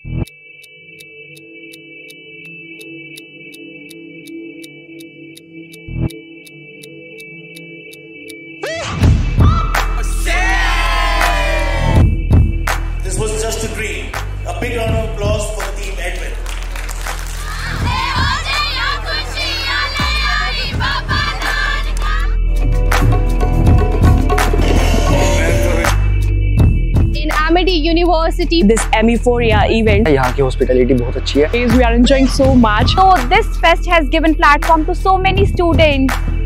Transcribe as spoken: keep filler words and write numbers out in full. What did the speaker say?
This was just a dream. A big round of applause for Team Edwin. In Amity University, this Amiphoria event, यहाँ की hospitality बहुत अच्छी है. we are enjoying so much. So this fest has given platform to so many students.